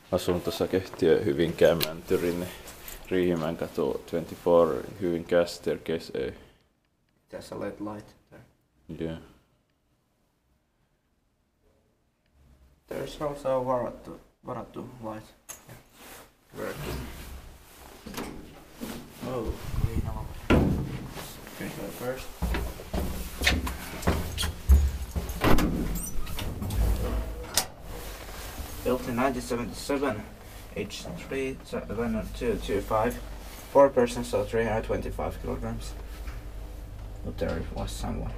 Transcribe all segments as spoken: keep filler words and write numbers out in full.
Asun tuossa Kehtiö Hyvinkään Mäntyrin Riihimäen katu kaksikymmentäneljä Hyvinkää staircase A. There's a L E D light there. Yeah. There's also a varattu, varattu light. Yeah. Working. Oh, green on. Okay, go first. Built in nineteen seventy-seven, H three seven two two five, four persons, so three hundred twenty-five kilograms. But there was someone.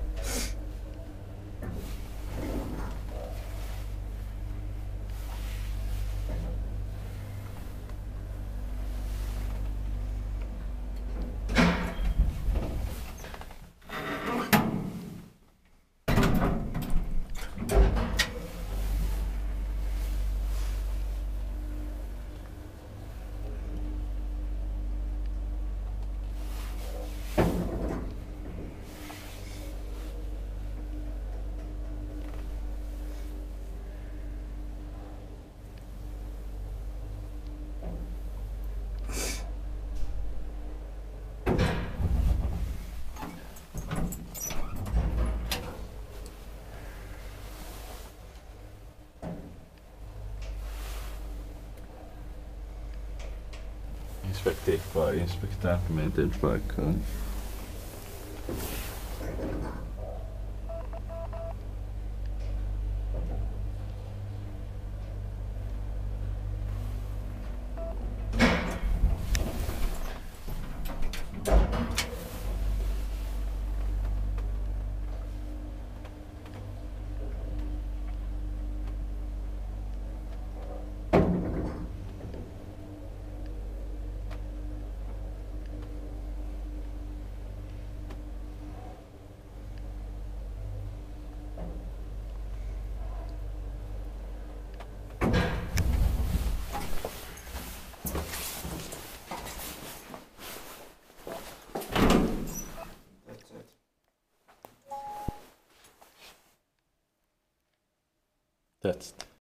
Inspecteer qua inspectaar maintenance bike. That's